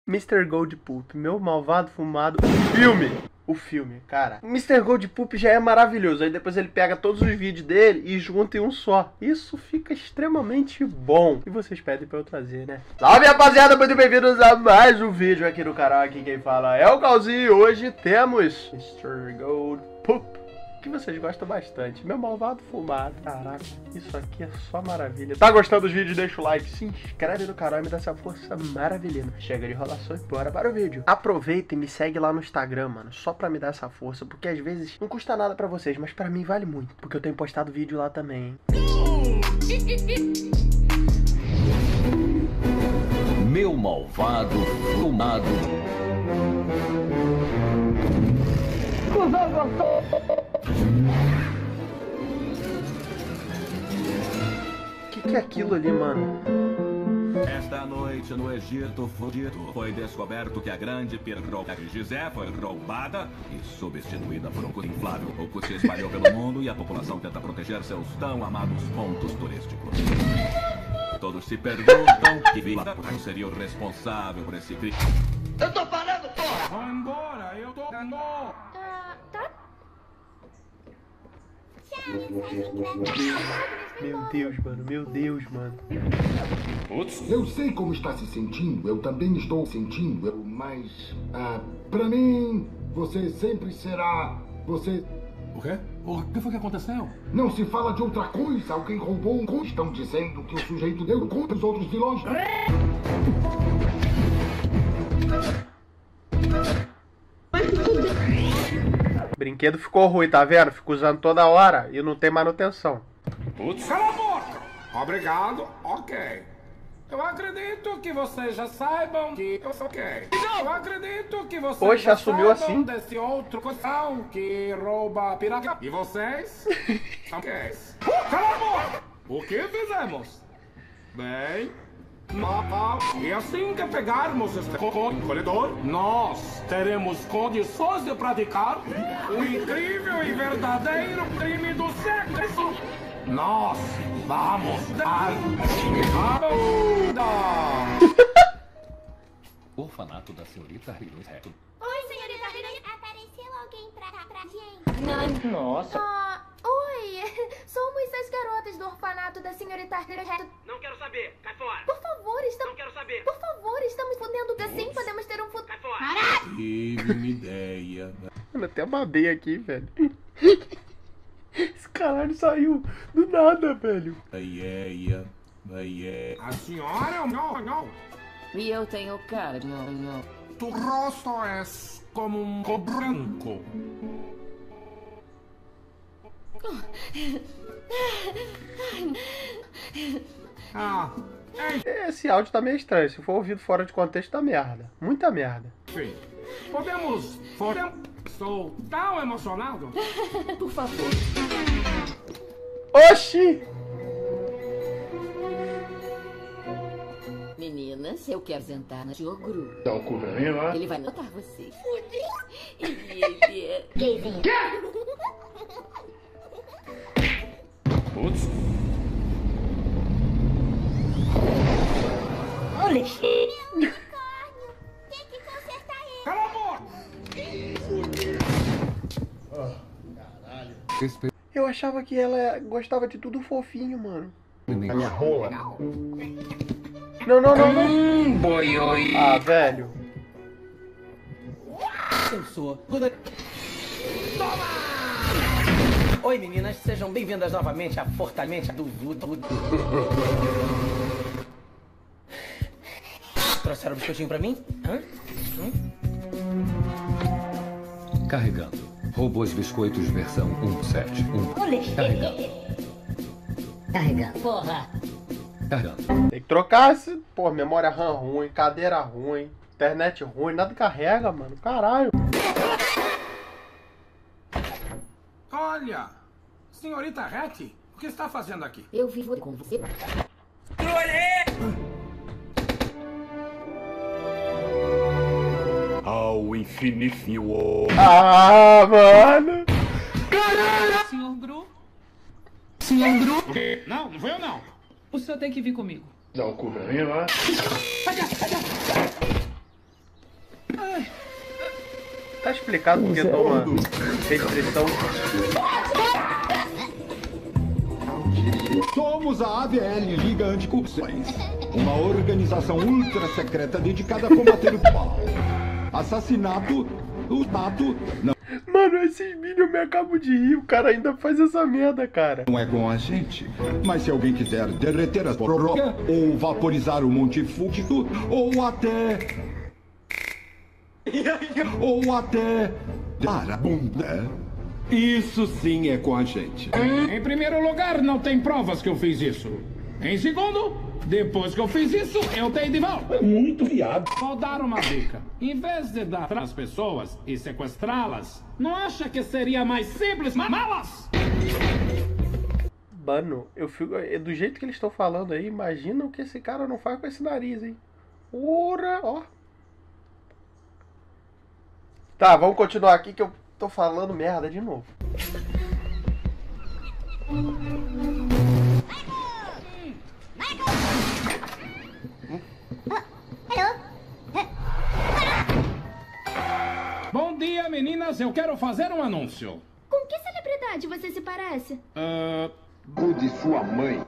Mr. Goldpoop, meu malvado fumado. O filme, cara. Mr. Goldpoop já é maravilhoso. Aí depois ele pega todos os vídeos dele e junta em um só. Isso fica extremamente bom. E vocês pedem pra eu trazer, né? Salve, rapaziada, muito bem-vindos a mais um vídeo aqui no canal. Aqui quem fala é o Calzinho. E hoje temos Mr. Goldpoop, que vocês gostam bastante. Meu malvado fumado. Caraca, isso aqui é só maravilha. Tá gostando dos vídeos? Deixa o like, se inscreve no canal e me dá essa força maravilhosa. Chega de enrolação e bora para o vídeo. Aproveita e me segue lá no Instagram, mano, só pra me dar essa força, porque às vezes não custa nada pra vocês, mas pra mim vale muito, porque eu tenho postado vídeo lá também, hein? Meu malvado fumado. Que é aquilo ali, mano? Esta noite no Egito fudido foi descoberto que a grande pirâmide de Gizé foi roubada e substituída por um cubo inflável. O cubo se espalhou pelo mundo e a população tenta proteger seus tão amados pontos turísticos. Todos se perguntam que vilão seria o responsável por esse crime. Eu tô parando, porra! Vai embora, eu tô dando. Tá? Meu Deus, mano, meu Deus, mano. Eu sei como está se sentindo, eu também estou sentindo, mas... pra mim, você sempre será... Você... O quê? O que foi que aconteceu? Não se fala de outra coisa, alguém roubou um conto. Estão dizendo que o sujeito deu conta dos outros vilões. Brinquedo ficou ruim, tá vendo? Fico usando toda hora e não tem manutenção. Putz, cala a boca! Obrigado, ok. Eu acredito que vocês já saibam que eu sou ok. Eu acredito que vocês Poxa, já assumiu saibam assim? desse outro coção que rouba pirata. E vocês? Ok. Cala a boca! O que fizemos? Bem... E assim que pegarmos este corredor, nós teremos condições de praticar o incrível e verdadeiro crime do sexo. Nós vamos dar a bunda. Orfanato da senhorita Hirohito. Oi, senhorita Hirohito. Apareceu alguém pra gente? Nossa. Oi. Somos as garotas do orfanato da senhorita Hirohito. Não quero saber, cai fora. Por favor, estamos... Não quero saber. Por favor, estamos fudendo que assim podemos ter um futuro. Cai fora. Tive uma ideia. Mano, até babei aqui, velho. Esse caralho saiu do nada, velho. A senhora não. E eu tenho cara de não. Tu rosto é como um branco. Esse áudio tá meio estranho. Se for ouvido fora de contexto, tá merda. Muita merda. Enfim, podemos... Estou tão emocionado. Por favor. Oxi! Meninas, eu quero sentar na Jogru. Dá o cu pra mim, lá. Ele vai notar vocês. E ele é... Putz. Olha. Unicórnio. Tem que consertar ele. Cala a boca! Eu achava que ela gostava de tudo fofinho, mano. A minha rola. Não. Boioi. Ah, velho. Eu sou. Oi, meninas, sejam bem-vindas novamente à Fortaleza do Vudo. Trouxeram o biscoitinho pra mim? Hã? Carregando. Robôs biscoitos versão 171. Carregando. Porra. Carregando. Tem que trocar esse... Pô, memória RAM ruim, cadeira ruim, internet ruim, nada carrega, mano. Caralho. Olha, senhorita Hattie, o que está fazendo aqui? Eu vivo com você. Ao infinito. Ah, mano. Senhor Gru? O quê? Não foi eu não. O senhor tem que vir comigo. Dá o cu pra mim, lá. Tá explicado porque toma restrição. Somos a AVL, Liga Anticorrupções. Uma organização ultra secreta dedicada a combater o mal. Assassinato, o tato... Não. Mano, esses vídeos me acabam de rir. O cara ainda faz essa merda, cara. Não é com a gente. Mas se alguém quiser derreter as prorrogas, ou vaporizar o Monte Fúlgido, ou até... Para a bunda. Isso sim é com a gente. Em primeiro lugar, não tem provas que eu fiz isso. Em segundo, depois que eu fiz isso, eu tenho de volta. É muito viado. Vou dar uma dica. Em vez de dar as pessoas e sequestrá-las, não acha que seria mais simples matá-las? Mano, eu fico... do jeito que eles estão falando aí, imagina o que esse cara não faz com esse nariz, hein? Ora, ó. Tá, vamos continuar aqui que eu tô falando merda de novo. Bom dia, meninas. Eu quero fazer um anúncio. Com que celebridade você se parece? O de sua mãe.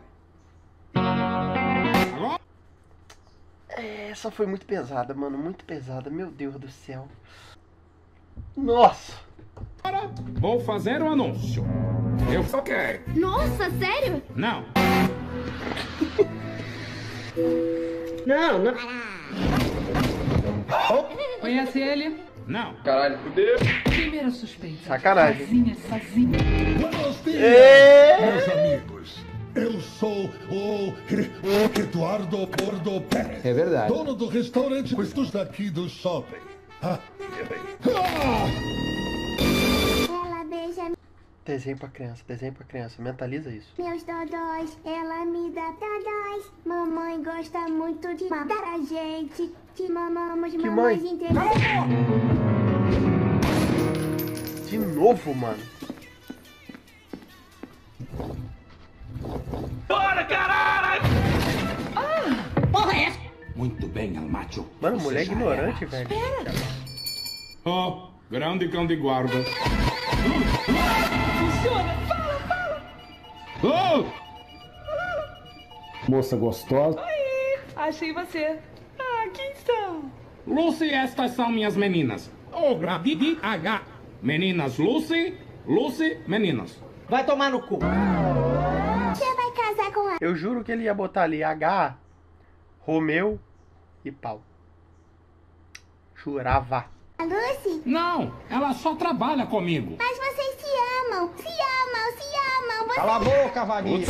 Essa foi muito pesada, mano. Muito pesada. Meu Deus do céu. Nossa. Agora, vou fazer um anúncio. Eu só quero. Nossa, sério? Não. Não. Conhece ele? Não. Caralho, fudeu. Primeira suspeita. Sacanagem. Sozinha. Buenos dias, meus amigos. Eu sou o Eduardo Bordo Pérez. É verdade. Dono do restaurante Custos daqui do shopping. Ela beija Desenho pra criança. Mentaliza isso. meus dodóis, ela me dá dodóis. Mamãe gosta muito de mamar a gente. Te mamamos, Que mamães mãe? inteiras. De novo, mano. Bora, caralho! Porra é essa? Muito bem, Almacho. Mano, mulher ignorante, velho. Oh, grande cão de guarda. Funciona. Fala. Oh! Moça gostosa. Oi, achei você. Ah, quem são? Lucy, estas são minhas meninas. O Gravidi H. Meninas Lucy, meninas. Vai tomar no cu. Você vai casar com ela? Eu juro que ele ia botar ali H, Romeu e pau. Jurava. Lucy? Não, ela só trabalha comigo. Mas vocês se amam. Vocês... Cala a boca, vaguinha.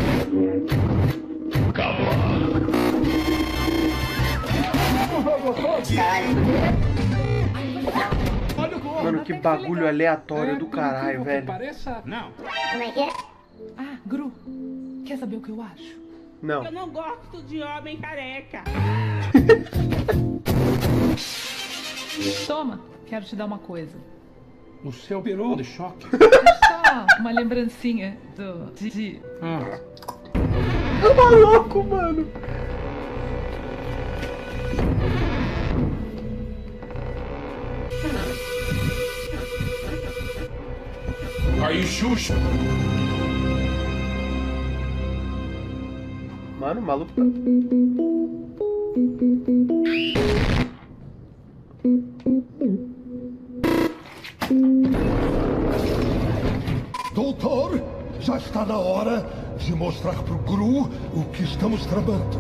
Mano, que bagulho aleatório do caralho, velho. Pareça... Não. Como é que é? Ah, Gru, quer saber o que eu acho? Não. Eu não gosto de homem careca. Toma, quero te dar uma coisa. O seu peru de choque. É só uma lembrancinha do Didi. Tá louco, mano. Aí, Xuxa. Mano, o maluco tá... Doutor, já está na hora de mostrar pro Gru o que estamos tramando.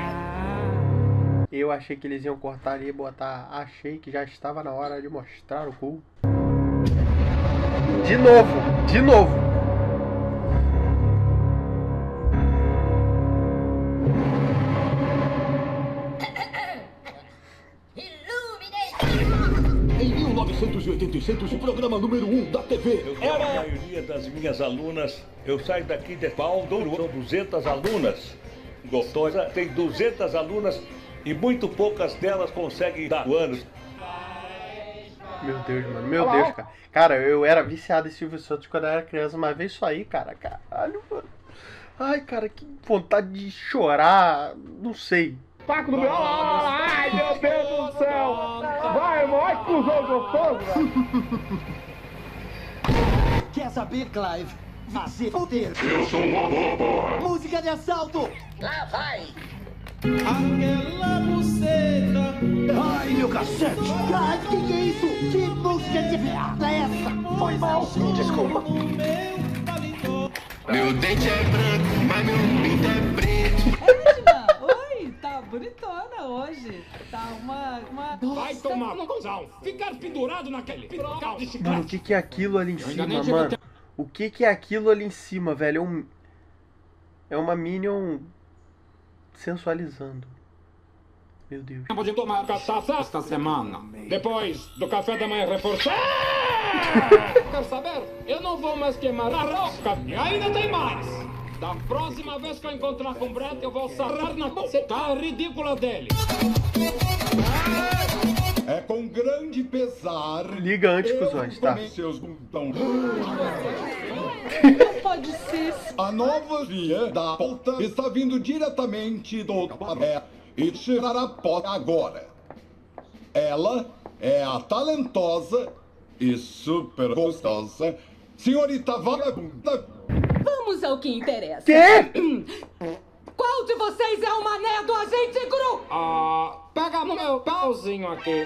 Eu achei que eles iam cortar ali e botar... Achei que já estava na hora de mostrar o cu. De novo. Em 1986, o programa número 1 da TV. Eu sou a maioria das minhas alunas. Eu saio daqui de pau, são 200 alunas. Gostosa, tem 200 alunas e muito poucas delas conseguem dar anos. Meu Deus, mano. Meu Deus, cara. Cara, eu era viciado em Silvio Santos quando eu era criança, mas veio isso aí, cara. Caralho, mano. Ai, cara, que vontade de chorar. Não sei. Paco do meu... Ai, meu Deus do céu. Vai, Cusão gostoso, Quer saber, Clive? Vá se foder. Eu sou um robô. Música de assalto. Lá vai. Aquela buceta. Ai, meu cacete. Clive, que é isso? Que música de merda é essa? Foi mal. Desculpa. Meu dente é branco, mas meu pinto é preto. Edna, oi, tá bonitona hoje. Tá uma... Vai tomar cuzão. Ficar pendurado naquele pirocal de chiclete. Mano, o que é aquilo ali em cima, mano? O que é aquilo ali em cima, velho? É uma Minion sensualizando. Meu Deus. Tempo de tomar cachaça esta semana. Depois do café da manhã reforçado. Quer saber? Eu não vou mais queimar a rosca. E ainda tem mais. Da próxima vez que eu encontrar com o Brett, eu vou sarrar na cara ridícula dele. É com grande pesar. Liga antes, cuzões, tá? Seus botão. Não pode ser. A nova via da pauta está vindo diretamente do Cabaré e chegará a porta agora. Ela é a talentosa e super gostosa senhorita vagabunda. Vamos ao que interessa. Quê? Qual de vocês é o mané do agente Gru? Pega no meu pauzinho aqui.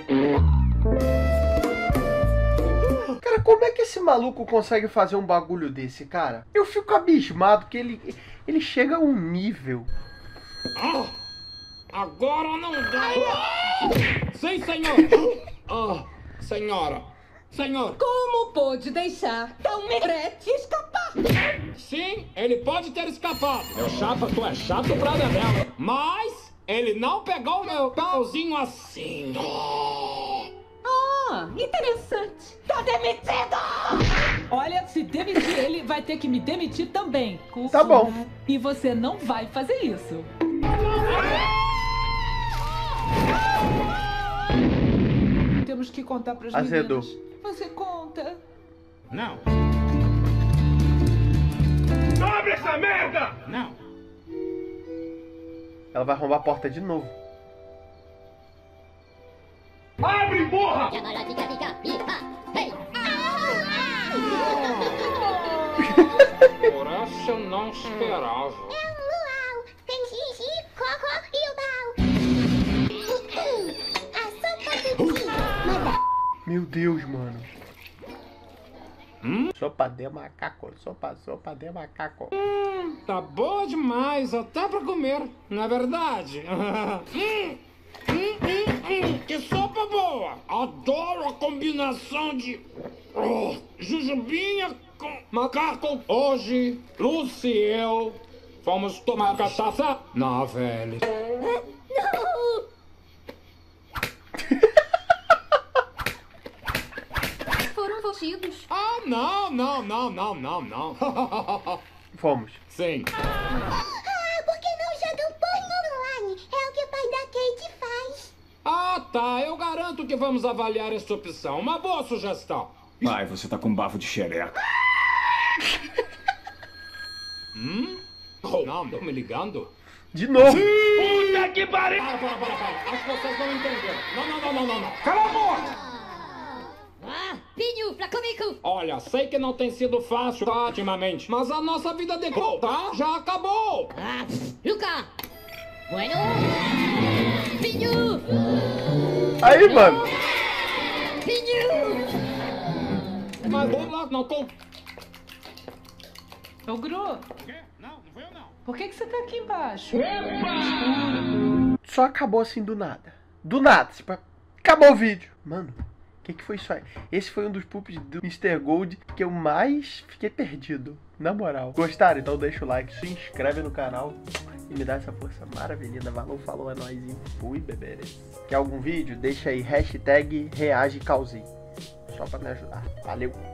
Cara, como é que esse maluco consegue fazer um bagulho desse, cara? Eu fico abismado que ele chega a um nível. Agora não dá. Sim, senhor. Senhora. Senhor. Como pôde deixar tão Brett escapar? Sim, ele pode ter escapado. Meu chapa, tu é chato pra dela. Mas ele não pegou meu pauzinho assim. Interessante. Tá demitido! Olha, se demitir ele, vai ter que me demitir também. Tá bom. E você não vai fazer isso. Temos que contar pras Azedou. meninas. Você conta. Não. Abre essa merda! Não. Ela vai arrombar a porta de novo. Abre, porra! Por essa eu não esperava. É um luau. Tem xixi, cocô e o baú. A sopa do dia. Meu Deus, mano. Sopa de macaco, sopa de macaco. Tá boa demais, até pra comer, não é verdade? Que sopa boa! Adoro a combinação de jujubinha com macaco. Hoje, Lucy e eu fomos tomar cachaça na velha. Não! Foram vestidos. Não. Fomos. Sim. Por que não joga um porno online? É o que o pai da Kate faz. Tá, eu garanto que vamos avaliar essa opção. Uma boa sugestão. Ai, você tá com bafo de xereca. Não, tô me ligando? De novo. Puta que pariu! Para. Acho que vocês não entenderam. Não. Cala a boca! Pinho, Flacomico! Olha, sei que não tem sido fácil ultimamente, mas a nossa vida decolou, tá? Já acabou! Luca! Bueno! Pinho! Aí, mano! Pinho! Mas vamos lá, não tô... Ô, Gru, Não foi eu não. por que você tá aqui embaixo? Só acabou assim do nada. Do nada. Tipo, acabou o vídeo. Mano, o que foi isso aí? Esse foi um dos poops do Mr. Gold que eu mais fiquei perdido. Na moral. Gostaram? Então deixa o like, se inscreve no canal e me dá essa força maravilhosa. Valeu, falou, é nóis e fui, bebê. Quer algum vídeo? Deixa aí, hashtag reagecauzinho. Só pra me ajudar. Valeu.